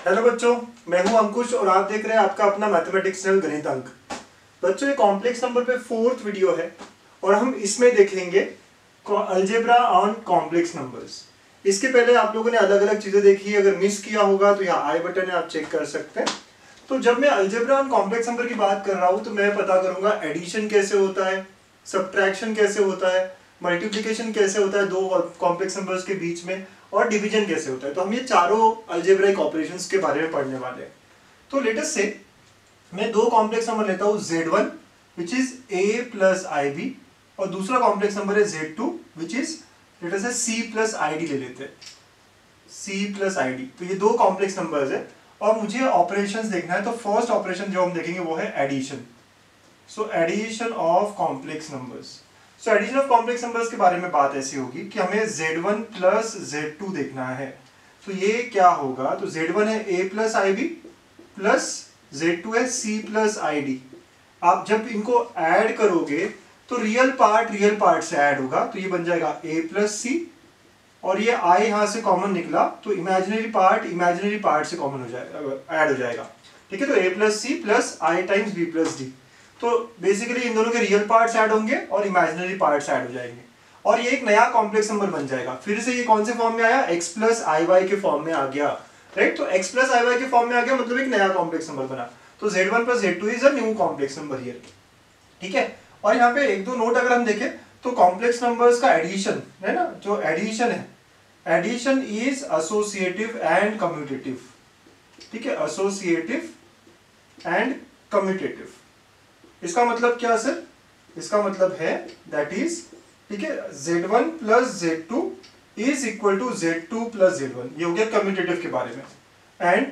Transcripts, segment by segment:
Hello बच्चों, मैं हूं अंकुश और आप देख रहे हैं आपका अपना मैथमेटिक्स चैनल गणित अंक। बच्चों, ये कॉम्प्लेक्स नंबर पे 4th वीडियो है और हम इसमें देखेंगे अलजेब्रा ऑन कॉम्प्लेक्स नंबर्स। इसके पहले आप लोगों ने अलग अलग चीजें देखी है, अगर मिस किया होगा तो यहाँ आई बटन है, आप चेक कर सकते हैं। तो जब मैं अलजेब्रा ऑन कॉम्प्लेक्स नंबर की बात कर रहा हूँ तो मैं पता करूंगा एडिशन कैसे होता है, सब्ट्रैक्शन कैसे होता है, मल्टीप्लिकेशन कैसे होता है दो कॉम्प्लेक्स नंबर्स के बीच में, और डिवीजन कैसे होता है। तो हम ये चारों अलजेब्राइक ऑपरेशंस के बारे में पढ़ने वाले हैं। तो लेटेस्ट से मैं दो कॉम्प्लेक्स नंबर लेता हूँ Z1 which is A plus IB और दूसरा कॉम्प्लेक्स नंबर है Z2 विच इज लेटेस्ट से C प्लस ID ले लेते हैं, C प्लस ID। तो ये दो कॉम्प्लेक्स नंबर्स है और मुझे ऑपरेशंस देखना है। तो फर्स्ट ऑपरेशन जो हम देखेंगे वो है addition. So addition of complex numbers. So addition of complex numbers के बारे में बात ऐसी होगी कि हमें Z1 प्लस Z2 देखना है। तो ये क्या होगा, तो Z1 है A plus IB plus Z2 है C प्लस ID। आप जब इनको ऐड करोगे तो रियल पार्ट से ऐड होगा, तो ये बन जाएगा A प्लस C और ये I यहां से कॉमन निकला तो इमेजिनरी पार्ट से कॉमन हो जाएगा, ऐड हो जाएगा। ठीक है, तो A plus C plus I times B plus D। तो बेसिकली इन दोनों के रियल पार्ट्स ऐड होंगे और इमेजिनरी पार्ट्स ऐड हो जाएंगे और ये एक नया कॉम्प्लेक्स नंबर बन जाएगा। फिर से ये कौन से फॉर्म में आया, x प्लस IY के फॉर्म में आ गया, राइट। तो x प्लस IY के फॉर्म में आ गया मतलब एक नया कॉम्प्लेक्स नंबर बना। तो Z1 plus Z2 is a new complex number here. ठीक है, और यहाँ पे एक दो नोट अगर हम देखें तो कॉम्प्लेक्स नंबर्स का एडिशन है ना, जो एडिशन है, addition is associative and commutative. ठीक है, एसोसिएटिव एंड कम्यूटेटिव। इसका मतलब क्या सर, इसका मतलब है दैट इज, ठीक है, Z1 plus Z2 is equal to Z2 plus Z1। ये हो गया कम्यूटेटिव के बारे में। And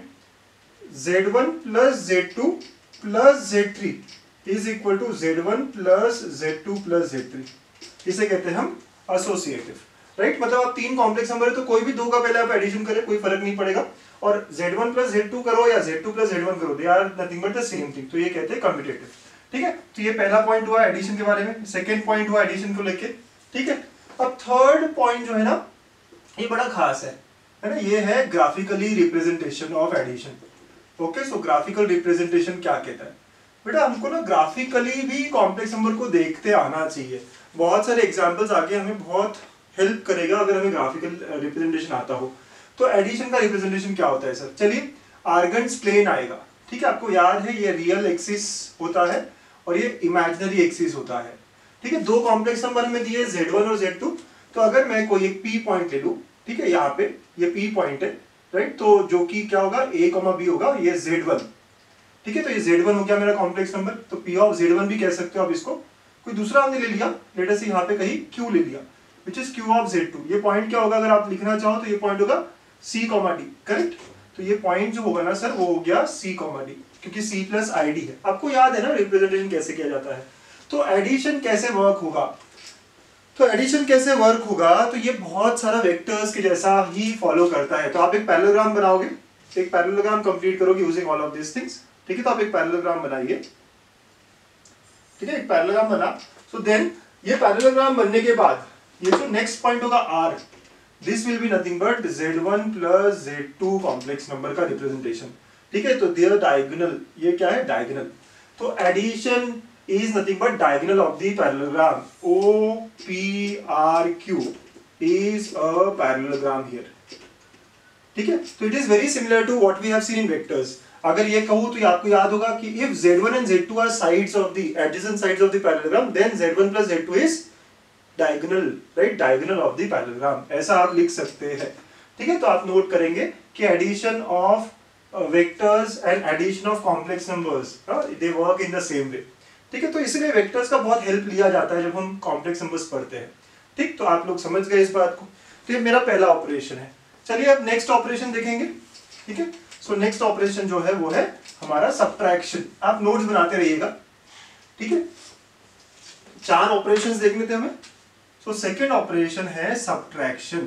Z1 plus Z2 plus Z3 is equal to Z1 plus Z2 plus Z3। इसे कहते हैं हम एसोसिएटिव, राइट। मतलब आप तीन कॉम्प्लेक्स नंबर है तो कोई भी दो का पहले आप एडिशन करें, कोई फर्क नहीं पड़ेगा। और Z1 प्लस Z2 करो या Z2 प्लस Z1 करो, they are nothing but the same thing. तो ये कहते हैं कम्यूटेटिव। ठीक है, तो ये पहला पॉइंट हुआ एडिशन के बारे में, सेकंड पॉइंट हुआ एडिशन को लेके। ठीक है, अब थर्ड पॉइंट जो है ना, ये बड़ा खास है ना, ये है graphically representation of addition. Okay, so graphical representation क्या कहता है बेटा, हमको ना ग्राफिकली भी कॉम्प्लेक्स नंबर को देखते आना चाहिए। बहुत सारे एग्जाम्पल्स आगे हमें बहुत हेल्प करेगा अगर हमें ग्राफिकल रिप्रेजेंटेशन आता हो। तो एडिशन का रिप्रेजेंटेशन क्या होता है सर, चलिए आर्गन्स प्लेन आएगा। ठीक है, आपको याद है ये रियल एक्सिस होता है और ये इमेजिनरी एक्सिस होता है। ठीक है, दो कॉम्प्लेक्स नंबर हमें दिए Z1 और Z2। तो अगर मैं कोई एक P पॉइंट ले लूं, ठीक है, यहाँ पे ये P पॉइंट है, राइट, तो जो कि क्या होगा A, B होगा, ये Z1। ठीक है, तो ये Z1 हो गया मेरा कॉम्प्लेक्स नंबर। तो P ऑफ Z1 भी कह सकते हो आप इसको। कोई दूसरा हमने ले लिया, लेट अस यहाँ पे कहीं Q ले लिया which is Q of Z2। ये पॉइंट क्या होगा अगर आप लिखना चाहो तो ये पॉइंट होगा C, D, करेक्ट। तो ये पॉइंट जो होगा ना सर वो हो गया C, D, क्योंकि C प्लस ID है। आपको याद है ना रिप्रेजेंटेशन कैसे किया जाता है। तो एडिशन कैसे वर्क होगा, तो एडिशन कैसे वर्क होगा, तो ये बहुत सारा वेक्टर्स के जैसा ही फॉलो करता है। तो आप एक पैरेललोग्राम बनाओगे, एक पैरेललोग्राम कंप्लीट करोगे using all of this things. ठीक है, तो आप एक पैरेललोग्राम बनाइए। ठीक है, एक पैरेललोग्राम बना। सो देन ये पैरेललोग्राम बनने के बाद ये जो नेक्स्ट पॉइंट होगा R, this will be nothing but Z1 plus Z2 complex number का रिप्रेजेंटेशन। ठीक है, तो देयर डायगोनल, ये क्या है डायगोनल। तो addition is nothing but diagonal of the parallelogram. OPRQ is a parallelogram here. ठीक है, तो it is very similar to what we have seen in vectors. अगर ये कहूं तो आपको याद होगा कि if Z1 and Z2 are sides of the adjacent sides of the parallelogram then Z1 plus Z2 is diagonal, right, diagonal of the parallelogram, ऐसा आप लिख सकते हैं। ठीक है, तो आप नोट करेंगे कि addition of vectors and addition of complex numbers they work in the same way. ठीक है, तो इसलिए वेक्टर्स का बहुत हेल्प लिया जाता है जब हम कॉम्प्लेक्स नंबर्स पढ़ते हैं। ठीक, तो आप लोग समझ गए इस बात को। तो ये मेरा पहला ऑपरेशन है। चलिए अब नेक्स्ट ऑपरेशन देखेंगे। ठीक है, सो नेक्स्ट ऑपरेशन जो है वो है हमारा सब्ट्रैक्शन। आप नोट्स बनाते रहिएगा। ठीक है, चार ऑपरेशंस देखने थे हमें। सो सेकेंड ऑपरेशन है सब्ट्रैक्शन।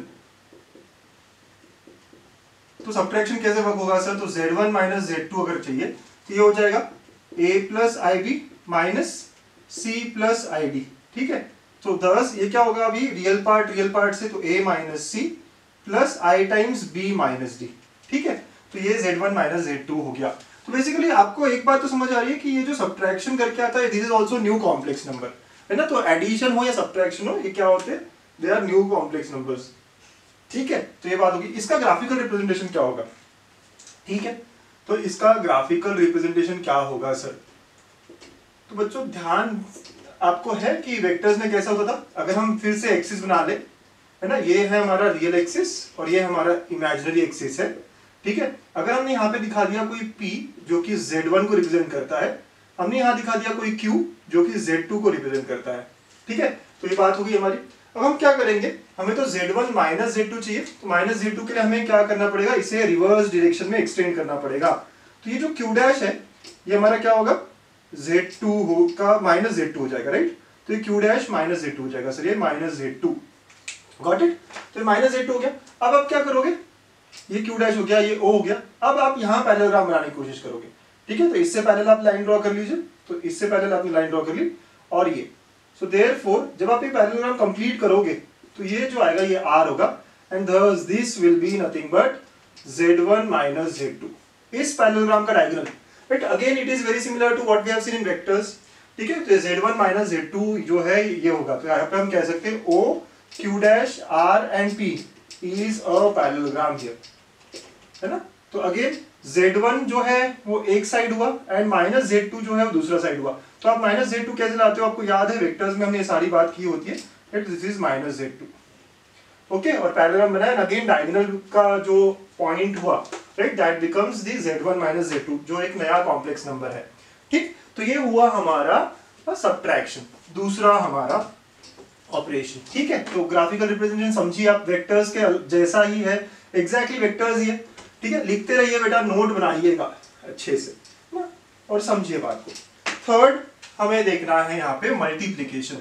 तो सब्ट्रैक्शन कैसे वर्क होगा सर, तो Z1 माइनस Z2 अगर चाहिए तो ये हो जाएगा A plus IB minus C plus ID। ठीक है, तो 10 ये क्या होगा अभी रियल पार्ट से, तो A minus C plus I times B minus D। ठीक है, तो ये Z1 माइनस Z2 हो गया। तो बेसिकली आपको एक बात तो समझ आ रही है कि ये जो सब्ट्रैक्शन करके आता है, this is also new complex number, है ना। तो एडिशन हो या सब्ट्रैक्शन हो, ये क्या होते हैं, they are new complex numbers, ठीक है। तो ये बात होगी। इसका ग्राफिकल रिप्रेजेंटेशन क्या होगा, ठीक है। तो इसका ग्राफिकल रिप्रेजेंटेशन क्या होगा सर? तो बच्चों ध्यान आपको है कि वेक्टर्स में कैसा होता था, अगर हम फिर से एक्सिस बना ले, है ना, ये है हमारा रियल एक्सिस और ये हमारा इमेजिनरी एक्सिस है, ठीक है। अगर हमने यहाँ पे दिखा दिया कोई P जो कि Z1 को रिप्रेजेंट करता है, हमने यहाँ दिखा दिया कोई Q जो कि Z2 को रिप्रेजेंट करता है, ठीक है। तो ये बात होगी हमारी। अब हम क्या करेंगे, हमें तो Z1 माइनस Z2 चाहिए, तो माइनस Z2 के लिए हमें क्या करना पड़ेगा, इसे रिवर्स डायरेक्शन में एक्सटेंड करना पड़ेगा। तो ये जो Q डैश है ये हमारा क्या होगा, Z2 का माइनस Z2 हो जाएगा, राइट। तो ये Q डैश माइनस Z2 हो जाएगा सर, ये माइनस Z2, गॉट इट। तो ये माइनस Z2 हो गया। अब आप क्या करोगे, ये Q डैश हो गया, ये O हो गया। अब आप यहाँ पैरेललोग्राम बनाने की कोशिश करोगे, ठीक है। तो इससे पहले आप लाइन ड्रॉ कर लीजिए, तो इससे पहले आपने लाइन ड्रॉ कर ली और ये, सो देयरफॉर जब आप ये पैरेललोग्राम कंप्लीट करोगे तो ये जो आएगा ये R होगा, and thus this will be nothing but Z1 minus Z2, इस पैरेललोग्राम का diagonal, but again it is very similar to what we have seen in vectors, ठीक है। तो Z1 माइनस Z2 जो है ये होगा। तो यहाँ पे हम कह सकते हैं O Q dash R and P is a parallelogram here, है ना। तो अगेन Z1 जो है वो एक साइड हुआ एंड माइनस Z2 जो है वो दूसरा साइड हुआ। तो आप माइनस Z2 कैसे लाते हो, आपको याद है वेक्टर्स में हमने ये सारी बात की होती है, that this is minus Z2, okay. और पैरेललोग्राम बनाया एंड अगेन डायगोनल का जो पॉइंट हुआ, right, that becomes the Z1 minus Z2 जो एक नया कॉम्प्लेक्स नंबर है, ठीक। तो ये हुआ हमारा सब्ट्रैक्शन, दूसरा हमारा ऑपरेशन, ठीक है। तो ग्राफिकल रिप्रेजेंटेशन समझिए आप, वेक्टर्स के जैसा ही है, एग्जैक्टली वेक्टर्स ही है, ठीक है। लिखते रहिए बेटा, नोट बनाइएगा अच्छे से और समझिए बात को। थर्ड हमें देखना है यहाँ पे मल्टीप्लिकेशन।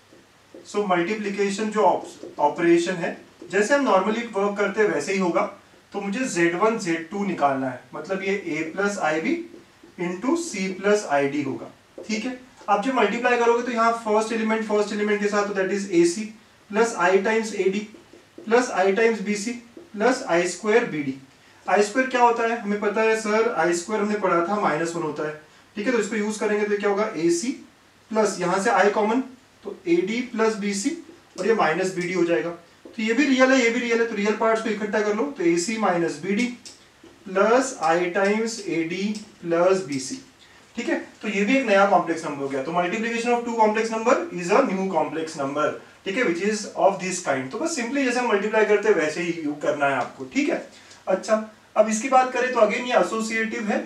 सो मल्टीप्लिकेशन जो ऑपरेशन है, जैसे हम नॉर्मली वर्क करते हैं वैसे ही होगा। तो मुझे Z1 Z2 निकालना है, मतलब ये A plus IB into C plus ID होगा, ठीक है। आप जब मल्टीप्लाई करोगे तो यहाँ फर्स्ट एलिमेंट के साथ, तो that is AC plus I times AD plus I times BC plus I square BD। I square क्या होता है, हमें पता है सर, I स्क्वायर हमने पढ़ा था -1 होता है, ठीक है। तो इसको यूज करेंगे तो क्या होगा, AC प्लस यहाँ से I कॉमन, तो AD प्लस BC और ये माइनस BD हो जाएगा। तो ये भी रियल है, ये भी रियल है, तो रियल पार्ट्स को इकट्ठा कर लो, तो AC minus BD plus I times AD plus BC, ठीक है। तो ये भी एक नया कॉम्प्लेक्स नंबर हो गया। तो multiplication of two complex number is a new complex number, ठीक है, which is of this kind. तो बस सिंपली जैसे हम मल्टीप्लाई करते हैं वैसे ही यूज करना है आपको, ठीक है। अच्छा, अब इसकी बात करें तो अगेन ये एसोसिएटिव है।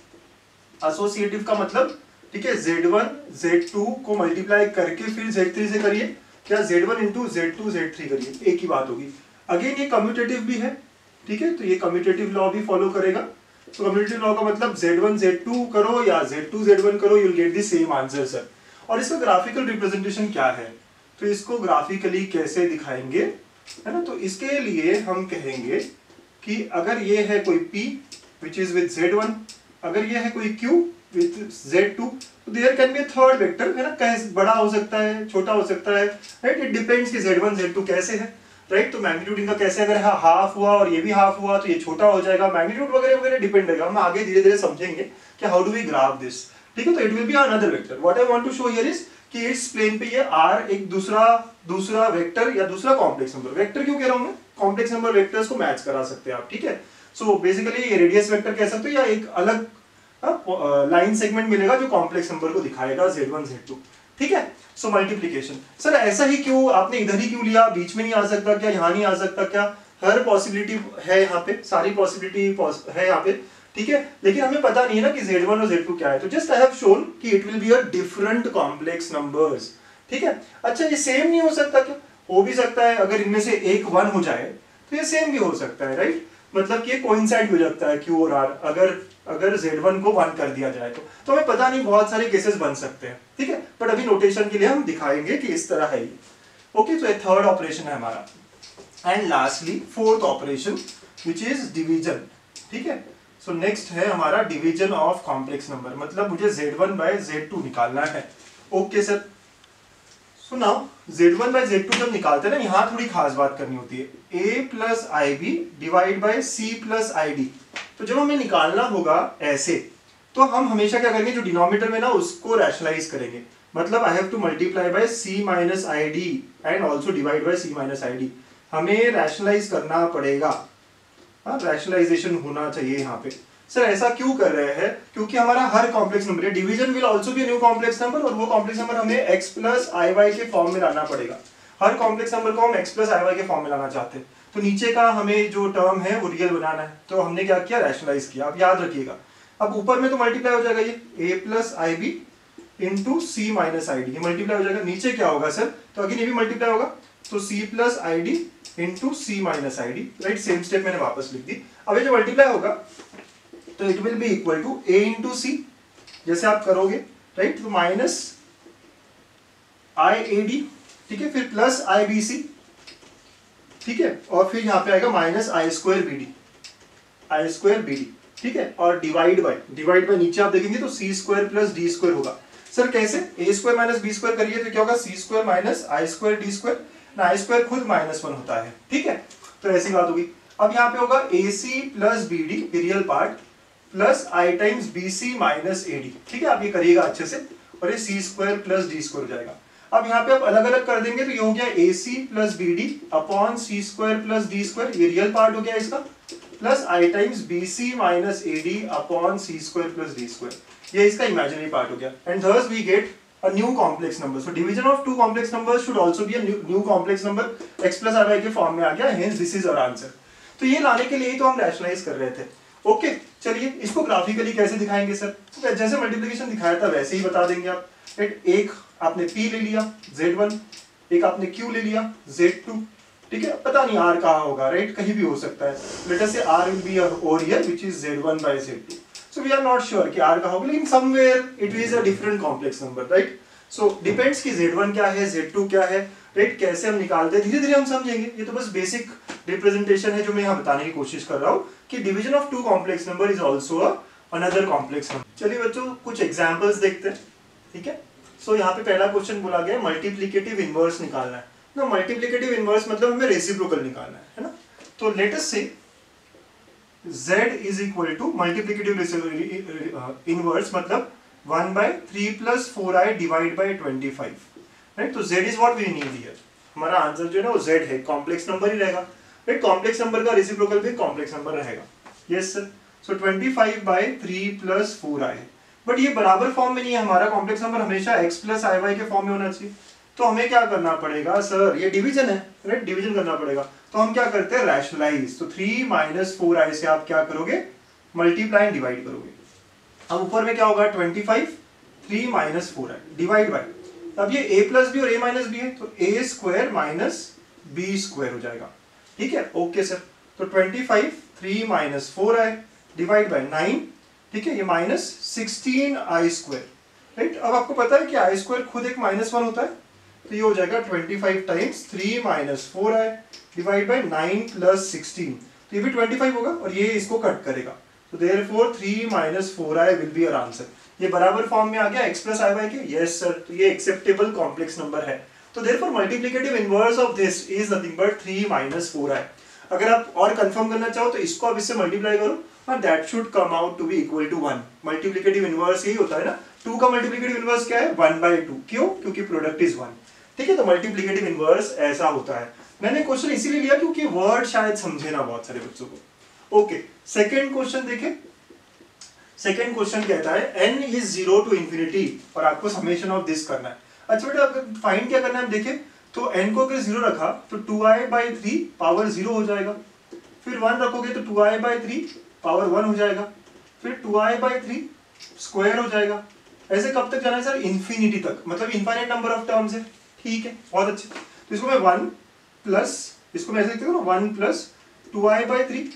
एसोसिएटिव का मतलब, ठीक है, Z1 Z2 को मल्टीप्लाई करके फिर Z3 से करिए, क्या Z1 इंटू Z2 Z3 करिए, एक ही बात होगी। अगेन ये कम्यूटेटिव भी है, ठीक है। तो ये कम्यूटेटिव लॉ भी फॉलो करेगा। तो कम्यूटेटिव लॉ का मतलब Z1 Z2 करो या Z2 Z1 करो, you will get the same answer sir. और इसका ग्राफिकल रिप्रेजेंटेशन क्या है, तो इसको ग्राफिकली कैसे दिखाएंगे, है ना। तो इसके लिए हम कहेंगे कि अगर ये है कोई P which is with Z1, अगर ये है कोई Q विद Z2, तो there can be a third vector, है ना। कैसे बड़ा हो सकता है, छोटा हो सकता है, राइट। इट डिपेंड्स कि Z1 Z2 कैसे है, राइट। तो मैग्नीट्यूड इनका कैसे, अगर हाफ हुआ और ये भी हाफ हुआ तो ये छोटा हो जाएगा, मैग्नीट्यूड वगैरह वगैरह डिपेंड रहेगा। हम आगे धीरे धीरे समझेंगे कि how do we graph this, ठीक है। तो it will be another vector. What I want to show here is कि इस प्लेन पे ये R एक दूसरा वेक्टर या दूसरा कॉम्प्लेक्स नंबर, वेक्टर क्यों कह रहा हूं मैं, कॉम्प्लेक्स नंबर वेक्टर्स को मैच करा सकते हैं आप, ठीक है। सो बेसिकली ये रेडियस वेक्टर कह सकते हो या एक अलग लाइन सेगमेंट मिलेगा जो कॉम्प्लेक्स नंबर को दिखाएगा Z1 Z2, ठीक है। सो मल्टीप्लिकेशन, सर ऐसा ही क्यों, आपने इधर ही क्यों लिया, बीच में नहीं आ सकता क्या, यहाँ नहीं आ सकता क्या, हर पॉसिबिलिटी है यहाँ पे, सारी पॉसिबिलिटी है यहाँ पे, ठीक है। लेकिन हमें पता नहीं है ना कि Z1 और Z2 क्या है। तो जस्ट आई हैव शोन कि it will be a different complex numbers, ठीक है। अच्छा, ये सेम नहीं हो सकता क्या, हो भी सकता है। अगर इनमें से एक 1 हो जाए तो ये सेम भी हो सकता है, राइट। मतलब कि ये कोइंसाइड हो जाता है Q और R, अगर Z1 को 1 कर दिया जाए तो हमें पता नहीं, बहुत सारे केसेस बन सकते हैं, ठीक है। बट अभी नोटेशन के लिए हम दिखाएंगे कि इस तरह है ये, ओके। तो ये थर्ड ऑपरेशन है हमारा। And lastly fourth operation which is division, ठीक है। सो नेक्स्ट है हमारा डिवीजन ऑफ कॉम्प्लेक्स नंबर, मतलब मुझे Z1 बाय Z2 निकालना है, okay sir. So now Z1 by Z2 जब निकालते हैं ना, यहाँ थोड़ी खास बात करनी होती है, A plus IB divide by C plus ID, तो जब हमें निकालना होगा ऐसे, तो हम हमेशा क्या करेंगे, जो डिनोमिनेटर में ना उसको रैशनलाइज करेंगे। मतलब I have to multiply by c minus I D and also divide by c minus I D. हमें रैशनलाइज करना पड़ेगा, रैशनलाइजेशन होना चाहिए यहाँ पे। सर ऐसा क्यों कर रहे हैं? क्योंकि हमारा हर कॉम्प्लेक्स नंबर है, division will also be new complex number, और वो कॉम्प्लेक्स नंबर हमें x प्लस आई वाई के फॉर्म में लाना पड़ेगा। हर कॉम्प्लेक्स नंबर को हम x प्लस आई वाई के फॉर्म में लाना चाहते हैं। तो नीचे का हमें जो टर्म है वो रियल बनाना है, तो हमने क्या किया, रैशनलाइज किया। आप याद रखिएगा, अब ऊपर में तो मल्टीप्लाई हो जाएगा ये a plus I B into C minus I D, ये मल्टीप्लाई हो जाएगा। नीचे क्या होगा सर, तो अगेन ये भी मल्टीप्लाई होगा, तो c plus I D into C minus I D, right. Same step मैंने वापस लिख दी। अब ये जो मल्टीप्लाई होगा तो it will be equal to a into C, जैसे आप करोगे, राइट, तो माइनस आई ए डी, ठीक है, फिर प्लस आई बी सी, ठीक है, और फिर यहाँ पे आएगा minus I square B D, I square B D, ठीक है, और डिवाइड बाय नीचे आप देखेंगे तो C square plus D square होगा। सर कैसे, A square minus B square करिए तो क्या होगा, सी स्क्वायर माइनस आई स्क्वायर डी स्क्वायर, ना आई स्क्वायर खुद -1 होता है, ठीक है, तो ऐसी बात होगी। अब यहाँ पे होगा A C plus B D real part plus I times B C minus A D, ठीक है, आप ये करिएगा अच्छे से, और ये C square plus D square हो जाएगा। अब यहाँ पे आप अलग अलग कर देंगे तो ये हो गया A C plus B D upon C square plus D square, ये रियल पार्ट हो गया इसका, plus I times B C minus A D upon C square plus D square, ये इसका इमेजिनरी पार्ट हो गया। And thus we get a new complex number. So division of two complex numbers should also be a new complex number, x plus i के form में आ गया, hence this is our answer। तो ये लाने के लिए ही तो हम रैशनलाइज कर रहे थे। ओके, चलिए इसको ग्राफिकली कैसे दिखाएंगे सर, तो जैसे मल्टीप्लिकेशन दिखाया था वैसे ही बता देंगे आप। एक आपने p ले लिया z1, एक आपने q ले लिया z2, ठीक है, पता नहीं r कहाँ होगा, राइट, कहीं भी हो सकता है। लेट अस से r will be over here which is z1 by z2, so we are not sure कि r कहाँ होगा, लेकिन somewhere it is a different complex number, right? So depends कि z1 क्या है, z2 क्या है, राइट, कैसे हम निकालते हैं, धीरे धीरे हम समझेंगे। ये तो बस बेसिक रिप्रेजेंटेशन है जो मैं यहाँ बताने की कोशिश कर रहा हूँ कि division of two complex number is also another complex number. चलिए बच्चों कुछ एग्जाम्पल्स देखते हैं, ठीक है। सो यहाँ पे पहला क्वेश्चन बोला गया मल्टीप्लिकेटिव इनवर्स निकालना है ना। मल्टीप्लिकेटिव इनवर्स मतलब हमें रेसिप्रोकल निकालना है ना। तो लेट अस से z is equal to multiplicative inverse मतलब 1/3 plus 4i divide by 25, right. तो z is what we need here, हमारा आंसर जो है ना वो z है, कॉम्प्लेक्स नंबर ही रहेगा, राइट। कॉम्प्लेक्स नंबर का रेसिप्रोकल भी कॉम्प्लेक्स नंबर रहेगा, yes sir. So 25/3 plus 4i, but ये बराबर फॉर्म में नहीं है, हमारा कॉम्प्लेक्स नंबर हमेशा x plus iy के फॉर्म में होना चाहिए। तो हमें क्या करना पड़ेगा सर, ये डिवीजन है, राइट, डिवीजन करना पड़ेगा। तो हम क्या करते हैं, रैशनलाइज। तो 3 - 4i से आप क्या करोगे, मल्टीप्लाई एंड डिवाइड करोगे। अब ऊपर में क्या होगा 25, 3 - 4i डिवाइड बाय, अब ये a प्लस बी और a माइनस बी है तो a square minus B square हो जाएगा, ठीक है, ओके सर। तो 25, 3 - 4i डिवाइड बाय 9, ठीक है, ये माइनस 16i स्क्वायर, राइट। अब आपको पता है कि i स्क्वायर खुद एक -1 होता है, तो ये हो जाएगा 25 टाइम्स 3 - 4i डिवाइड बाय 9 + 16, तो ये भी 25 होगा और ये इसको कट करेगा। तो therefore 3 - 4i will be our answer. ये बराबर फॉर्म में आ गया x + iy के, यस सर। तो ये एक्सेप्टेबल कॉम्प्लेक्स नंबर है। तो therefore multiplicative inverse of this is nothing but 3 - 4i। अगर आप और कंफर्म करना चाहो तो इसको आप इससे मल्टीप्लाई करो, और that should come out to be equal to 1। Multiplicative inverse यही होता है ना, 2 का मल्टीप्लिकेटिव इनवर्स क्या है, 1/2। क्यों, क्योंकि प्रोडक्ट इज 1, ठीक है। तो मल्टीप्लिकेटिव इनवर्स ऐसा होता है। मैंने क्वेश्चन इसीलिए लिया क्योंकि वर्ड शायद समझे ना बहुत सारे बच्चों को। ओके, सेकंड क्वेश्चन देखें। सेकंड क्वेश्चन कहता है n is 0 to infinity और आपको समेशन ऑफ दिस करना है। अच्छा बेटा, अगर फाइंड क्या करना है देखें तो n को अगर 0 रखा तो 2i/3 पावर 0 हो जाएगा, फिर 1 रखोगे तो 2i/3 पावर 1 हो जाएगा, फिर 2i/3 स्क्वायर हो जाएगा। ऐसे कब तक जाना है सर, इन्फिनिटी तक, मतलब इनफाइनाइट नंबर ऑफ टर्म्स है, ठीक है, बहुत अच्छे। तो इसको मैं 1 प्लस, इसको मैं ऐसे लिखता हूँ 1 + 2i/3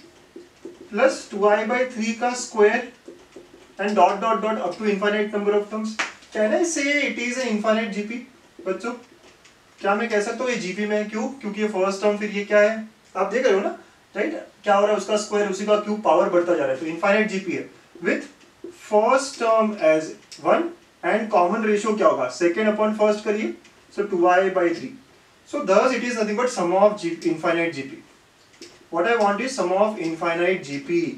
प्लस 2i/3 का square and dot dot dot up to infinite number of terms. Can I say it is an infinite GP? बच्चों क्या मैं कह सकता हूँ ये जीपी में है? क्यों? क्योंकि ये फर्स्ट टर्म, फिर ये क्या है आप देख रहे हो ना, राइट, क्या हो रहा है, उसका स्क्वायर उसी का क्यूब पावर बढ़ता जा रहा है, तो इनफाइनाइट जीपी है। With first term as 1 and common ratio क्या होगा, सेकेंड अपॉन फर्स्ट करिए, सो 2i/3। So thus it is nothing but sum of infinite GP. What I want is sum of infinite GP.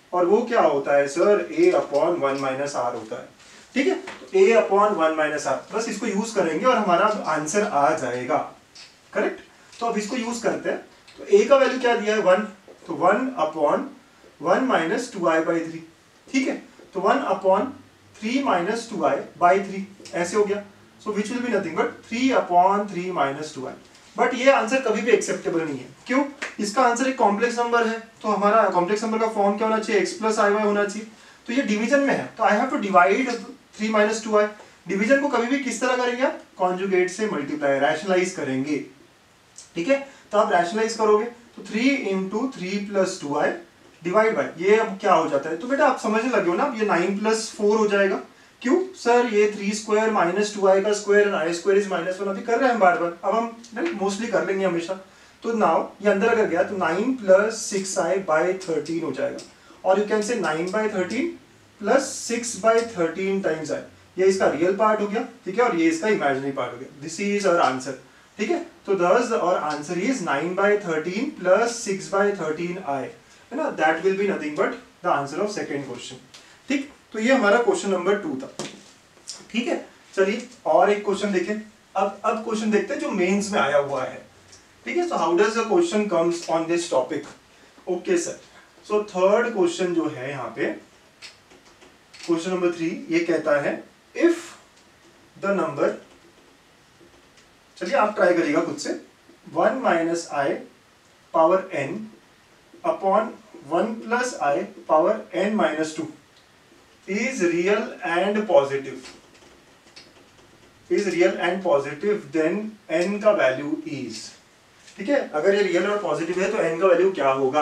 और वो क्या होता है sir, a upon 1 minus R होता है। ठीक है, तो a अपॉन 1 माइनस आर, बस इसको यूज करेंगे और हमारा आंसर आ जाएगा। करेक्ट, तो अब इसको यूज करते हैं। तो a का वैल्यू क्या दिया है 1, तो 1 अपॉन 1 माइनस 2i बाई 3। ठीक है, तो 1 अपॉन 3 माइनस 2i बाई 3 ऐसे हो गया। So which will be nothing but 3 upon 3 minus 2i। But ये आंसर कभी भी एक्सेप्टेबल नहीं है। क्यों? इसका आंसर एक कॉम्प्लेक्स नंबर है, तो हमारा कॉम्प्लेक्स नंबर का फॉर्म क्या होना चाहिए, x प्लस आई वाई होना चाहिए। तो ये डिवीजन में है, तो I have to divide 3 minus 2i। Division को कभी भी किस तरह करेंगे आप, कॉन्जुगेट से मल्टीप्लाई, रैशनलाइज करेंगे। ठीक है, तो आप रैशनलाइज करोगे तो 3 into 3 plus 2i divide by, ये अब क्या हो जाता है, तो बेटा आप समझने लगे हो ना, ये 9 प्लस 4 हो जाएगा। क्यों सर, ये 3 स्क्वायर माइनस 2i का square and i square is minus 1 अभी कर रहे हैं हम बार बार, अब हम मोस्टली कर लेंगे हमेशा। तो नाउ ये अंदर अगर गया तो 9 प्लस 6i बाई 13 हो जाएगा, और you can say 9 by 13 plus 6 by 13 times i। ये इसका रियल पार्ट हो गया, ठीक है, और ये इसका इमेजिनरी पार्ट हो गया। This is our answer. ठीक है, तो thus our answer is 9 by 13 plus 6 by 13i, है ना, that will be nothing but the answer of second question। ठीक, तो ये हमारा क्वेश्चन नंबर 2 था। ठीक है, चलिए और एक क्वेश्चन देखें। अब क्वेश्चन देखते हैं जो मेंस में आया हुआ है। ठीक है, so how does the question comes on this topic. Okay sir, so third question जो है यहाँ पे, क्वेश्चन नंबर 3, ये कहता है इफ द नंबर, चलिए आप ट्राई करिएगा खुद से, 1 minus i power n upon 1 plus i power n minus 2 is real and positive, then n का वैल्यू is। ठीक है, अगर ये रियल और पॉजिटिव है तो n का वैल्यू क्या होगा।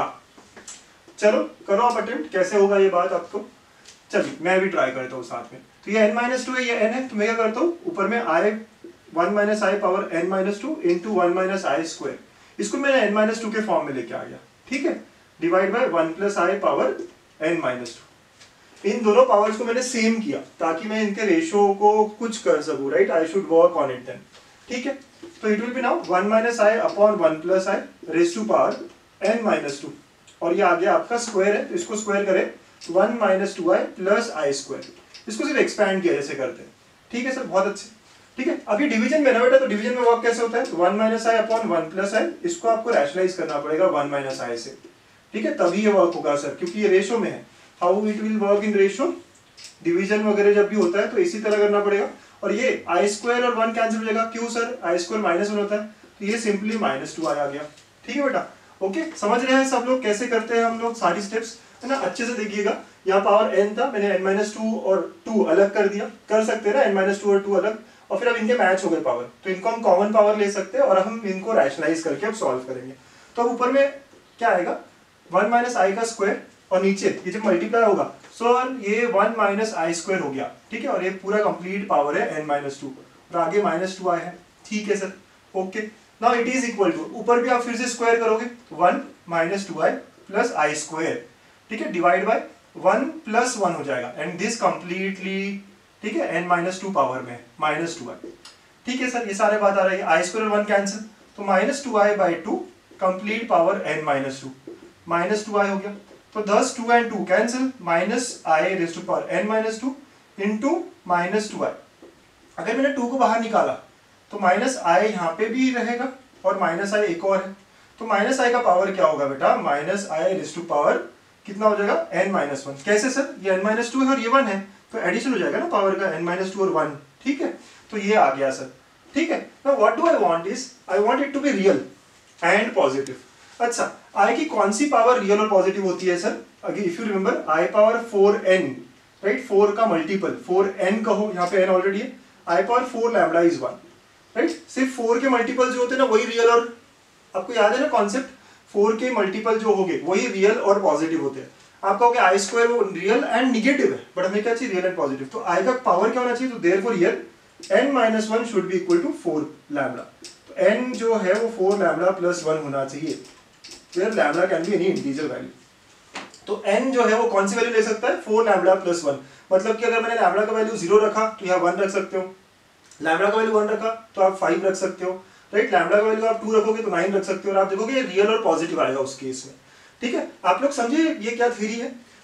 चलो करो आप अटेम्प्ट, कैसे होगा ये बात आपको। चलिए मैं भी ट्राई करता हूँ साथ में। तो ये n माइनस 2 है, ये n है, तो मैं क्या करता हूँ, ऊपर में i 1 minus i power n minus 2 into 1 minus I square, इसको मैंने n माइनस 2 के फॉर्म में लेके आ गया। ठीक है, divide by 1 plus i power n minus 2। इन दोनों पावर्स को मैंने सेम किया ताकि मैं इनके रेशियो को कुछ कर सकूं, right, I should work on it then. ठीक है, तो it will be now 1 minus i upon 1 plus i raise to power n minus 2, और ये आ गया आपका स्क्वायर है, तो इसको स्क्वायर करें 1 माइनस 2i प्लस आई स्क्वायर, इसको सिर्फ एक्सपैंड किया जैसे करते हैं। ठीक है सर, बहुत अच्छे। ठीक है, अभी डिवीजन में ना बेटा, तो डिवीजन में वर्क कैसे होता है, तो 1 minus i upon 1 plus i, इसको आपको रैशनलाइज करना पड़ेगा 1 माइनस आई से। ठीक है, तभी ये वर्क होगा सर, क्योंकि ये रेशो में है। How it will work in ratio, division वगैरह जब भी होता है तो इसी तरह करना पड़ेगा। और ये आई स्क्वायर और 1 कैंसिल हो जाएगा, क्यों सर, आई स्क्वायर माइनस 1 होता है, तो ये सिंपली माइनस 2 आ गया। ठीक है बेटा, ओके, समझ रहे हैं सब लोग कैसे करते हैं हम लोग सारी स्टेप्स, है ना, अच्छे से देखिएगा। यहाँ पावर n था, मैंने n माइनस 2 और 2 अलग कर दिया, कर सकते हैं ना, n माइनस 2 और 2 अलग, और फिर अब इनके मैच हो गए पावर, तो इनको हम कॉमन पावर ले सकते हैं और हम इनको रैशनलाइज करके अब सॉल्व करेंगे। तो अब ऊपर में क्या आएगा, 1 माइनस आई का स्क्वायर, और नीचे ये जब मल्टीप्लाई होगा सर ये 1 माइनस आई स्क्वायर हो गया। ठीक है, और ये पूरा कंप्लीट पावर है n माइनस 2, और आगे माइनस 2 आया है। ठीक है sir, okay, now it is equal to, ऊपर भी आप फिर से स्क्वायर करोगे 1 माइनस 2i प्लस आई स्क्वायर, ठीक है, डिवाइड बाय 1 प्लस 1 हो जाएगा, एंड दिस कंप्लीटली, ठीक है, n माइनस 2 पावर में माइनस 2i। ठीक है सर, ये सारे बात आ रही है, आई स्क्वायर और 1 कैंसिल, तो minus 2i by 2 complete power n minus 2, minus 2i हो गया, तो 10 2 and 2 cancel, minus i raise to power n minus 2 into minus 2i। अगर मैंने 2 को बाहर निकाला तो माइनस आई यहाँ पे भी रहेगा और माइनस आई एक और है, तो माइनस आई का पावर क्या होगा बेटा, minus i raise to power कितना हो जाएगा, n माइनस 1। कैसे सर, ये n माइनस 2 है और ये 1 है, तो एडिशन हो जाएगा ना पावर का, n माइनस 2 और 1। ठीक है, तो ये आ गया सर। ठीक है, now what do I want is, I want it to be real and positive. अच्छा, i की कौन सी पावर रियल और पॉजिटिव होती है सर, अगर if you remember i power 4n, right, 4 का मल्टीपल 4n कहो, यहाँ पे n ऑलरेडी है, i power 4 lambda is 1, right, सिर्फ 4 के मल्टीपल जो होते हैं ना वही रियल, और आपको याद है ना कॉन्सेप्ट, 4 के मल्टीपल जो होंगे वही रियल और पॉजिटिव होते हैं। आप कहोगे आई स्क्वायर वो रियल एंड निगेटिव है, बट हमें क्या चाहिए, रियल एंड पॉजिटिव, तो i का पावर क्या होना चाहिए, तो therefore here n minus 1 should be equal to 4 lambda, तो n जो है वो 4 लैम्बडा प्लस 1 होना चाहिए, where lambda can be any integer value। तो n जो है वो कौन सी वैल्यू ले सकता है, 4 लैम्बडा प्लस 1, मतलब कि अगर मैंने लैम्बडा का वैल्यू 0 रखा तो यहाँ 1 रख सकते हो, लैम्बडा का वैल्यू 1 रखा तो आप 5 रख सकते हो, राइट, लैम्बडा का वैल्यू आप 2 रखोगे तो 9 रख सकते हो, और आप देखोगे ये रियल और पॉजिटिव आएगा उस केस में। ठीक है, आप लोग समझे ये क्या थ्योरी है।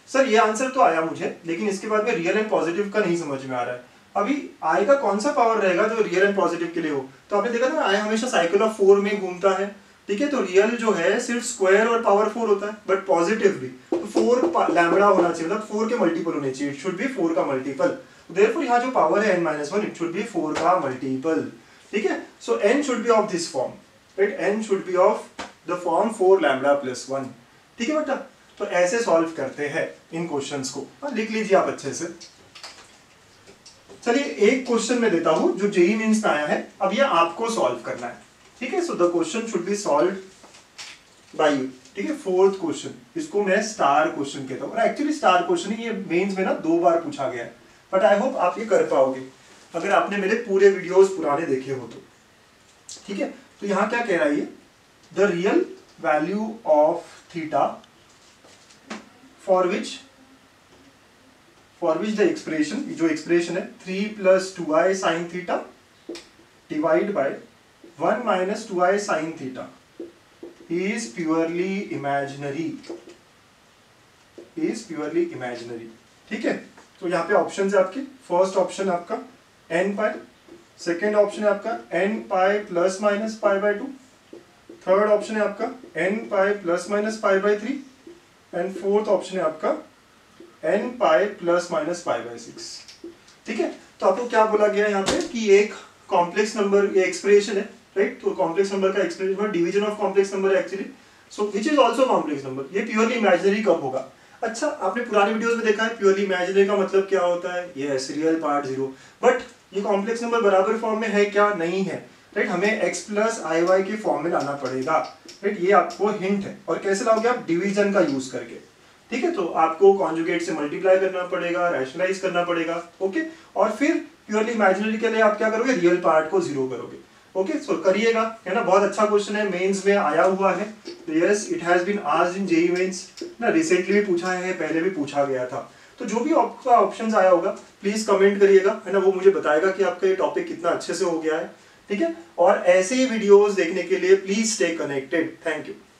सर ये आंसर तो आया मुझे, लेकिन इसके बाद में रियल एंड पॉजिटिव का नहीं समझ में आ रहा है। अभी आई का कौन सा पावर रहेगा जो रियल एंड पॉजिटिव के लिए हो? तो आपने देखा था ना, आई हमेशा साइकिल ऑफ 4 में घूमता है, ठीक है। तो रियल जो है सिर्फ स्क्वायर और पावर 4 होता है, बट पॉजिटिव भी तो 4 लैम्बडा होना चाहिए, मतलब 4 के मल्टीपल होने चाहिए, इट शुड बी 4 का मल्टीपल। देयरफॉर यहाँ जो पावर है n-1 इट शुड बी 4 का मल्टीपल, ठीक है। So n should be of this form, right, n should be of the form 4 lambda plus 1, ठीक है बेटा। तो ऐसे सॉल्व करते हैं इन क्वेश्चंस को, लिख लीजिए आप अच्छे से। चलिए एक क्वेश्चन मैं देता हूं जो जेईई मेंस में आया है, अब ये आपको सॉल्व करना है, ठीक है। So the question should be solved by you, ठीक है। 4th क्वेश्चन, इसको मैं स्टार क्वेश्चन कहता हूँ, एक्चुअली स्टार क्वेश्चन ही, ये मेंस में ना 2 बार पूछा गया है, बट आई होप आप ये कर पाओगे अगर आपने मेरे पूरे वीडियोस पुराने देखे हो तो, ठीक है। तो यहाँ क्या कह रहा है ये, the real value of theta for which the expression, जो एक्सप्रेशन है 3 + 2i sin theta divide by 1 - 2i sin theta is purely imaginary, ठीक है। तो यहाँ पे ऑप्शन है आपके, फर्स्ट ऑप्शन है आपका n पाई, सेकेंड ऑप्शन है आपका n pi plus minus pi by 2, third option है आपका n pi plus minus pi by 3 and fourth option है आपका n pi plus minus pi by 6, ठीक है। तो आपको क्या बोला गया है यहाँ पे कि एक कॉम्प्लेक्स नंबर, ये एक्सप्रेशन है, राइट। तो कॉम्प्लेक्स नंबर का expression division of complex number actually, so which is also complex number, ये प्योरली इमेजिनरी कब होगा? अच्छा, आपने पुराने वीडियोस में देखा है प्योरली इमेजिनरी का मतलब क्या होता है, यस, रियल पार्ट 0, बट ये कॉम्प्लेक्स नंबर बराबर फॉर्म में है क्या? नहीं है, राइट। हमें x + iy के फॉर्म में लाना पड़ेगा, राइट। ये आपको हिंट है। और कैसे लाओगे आप? डिवीजन का यूज करके, ठीक है। तो आपको कॉन्जुगेट से मल्टीप्लाई करना पड़ेगा, रैशनलाइज करना पड़ेगा, ओके। और फिर प्योरली इमेजिनरी के लिए आप क्या करोगे? रियल पार्ट को 0 करोगे, ओके। सो करिएगा, है ना। बहुत अच्छा क्वेश्चन है, मेंस में आया हुआ है, yes, it has been asked in JEE Mains ना, रिसेंटली भी पूछा है, पहले भी पूछा गया था। तो जो भी आपका ऑप्शंस आया होगा प्लीज कमेंट करिएगा, है ना, वो मुझे बताएगा कि आपका ये टॉपिक कितना अच्छे से हो गया है, ठीक है। और ऐसे ही वीडियोस देखने के लिए please stay connected. Thank you.